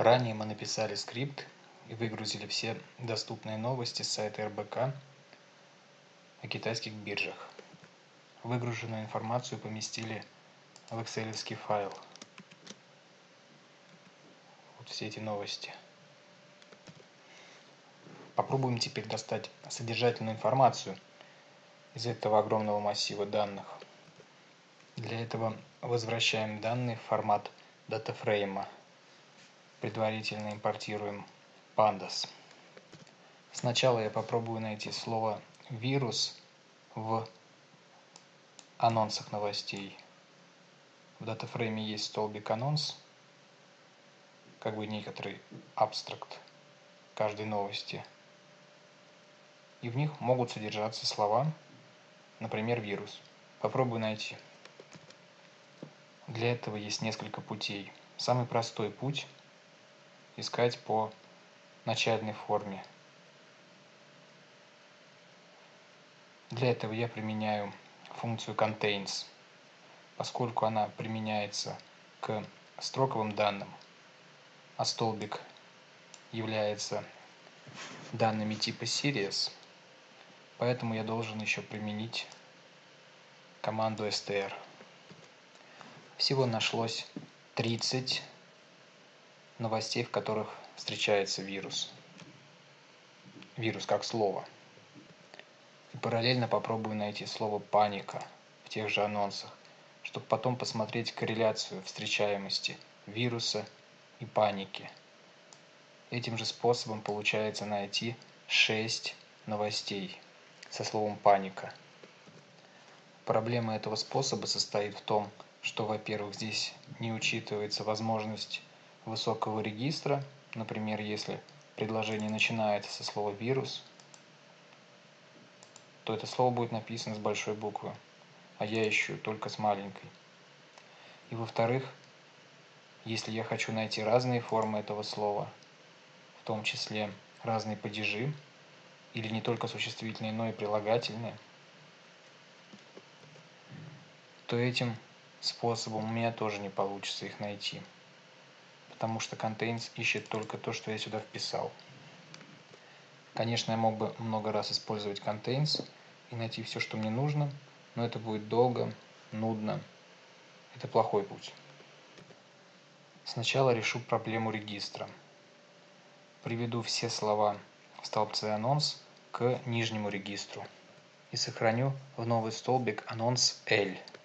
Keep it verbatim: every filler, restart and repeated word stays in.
Ранее мы написали скрипт и выгрузили все доступные новости с сайта эр бэ ка о китайских биржах. Выгруженную информацию поместили в экселевский файл. Вот все эти новости. Попробуем теперь достать содержательную информацию из этого огромного массива данных. Для этого возвращаем данные в формат датафрейма. Предварительно импортируем pandas. Сначала я попробую найти слово «вирус» в анонсах новостей. В датафрейме есть столбик «анонс», как бы некоторый абстракт каждой новости. И в них могут содержаться слова, например, «вирус». Попробую найти. Для этого есть несколько путей. Самый простой путь – искать по начальной форме. Для этого я применяю функцию contains, поскольку она применяется к строковым данным, а столбик является данными типа series, поэтому я должен еще применить команду str. Всего нашлось тридцать новостей, в которых встречается вирус. Вирус как слово. И параллельно попробую найти слово «паника» в тех же анонсах, чтобы потом посмотреть корреляцию встречаемости вируса и паники. Этим же способом получается найти шесть новостей со словом «паника». Проблема этого способа состоит в том, что, во-первых, здесь не учитывается возможность высокого регистра. Например, если предложение начинается со слова «вирус», то это слово будет написано с большой буквы, а я ищу только с маленькой. И во-вторых, если я хочу найти разные формы этого слова, в том числе разные падежи, или не только существительные, но и прилагательные, то этим способом у меня тоже не получится их найти, потому что contains ищет только то, что я сюда вписал. Конечно, я мог бы много раз использовать contains и найти все, что мне нужно, но это будет долго, нудно. Это плохой путь. Сначала решу проблему регистра. Приведу все слова в столбце анонс к нижнему регистру и сохраню в новый столбик анонс L.